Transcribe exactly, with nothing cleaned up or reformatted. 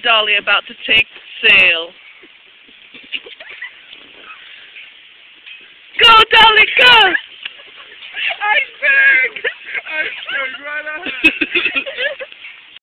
dolly about to take sail. Go, dolly, go! Iceberg!